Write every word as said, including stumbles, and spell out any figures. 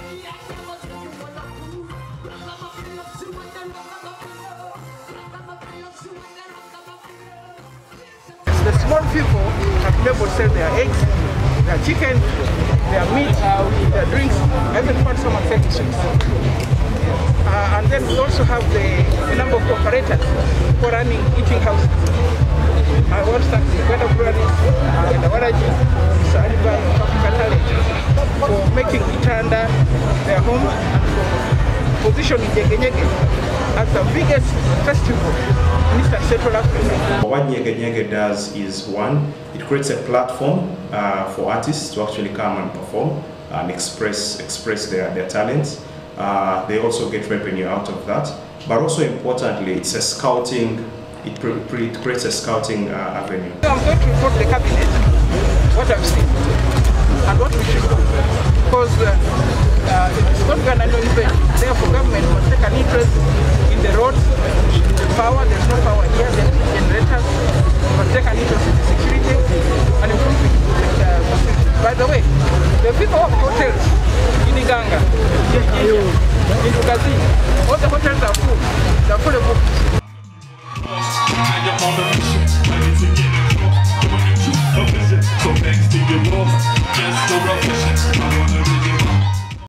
The small people have been able to sell their eggs, their chicken, their meat, their drinks. I even found some affections. Uh, and then we also have the, the number of operators for running eating houses. I want to thank the Uganda breweries and the Waraji, Saliba, African Talent for making Itanda their home and for positioning Nyege Nyege as the biggest festival in Eastern Central Africa. What Nyege Nyege does is, one, it creates a platform uh, for artists to actually come and perform and express express their, their talents. Uh, they also get revenue out of that. But also importantly, it's a scouting, it, pre pre it creates a scouting uh, avenue. I'm going to report the cabinet what I've seen and what we should do. Because uh, uh, it's not going to know event. Therefore, government must take an interest in the roads, the power. There's no power here, there's generators. Must take an interest in the security and improving the uh, facilities. By the way, the people of hotels in Uganda, in Uganda, all the hotels are full. They are fully booked.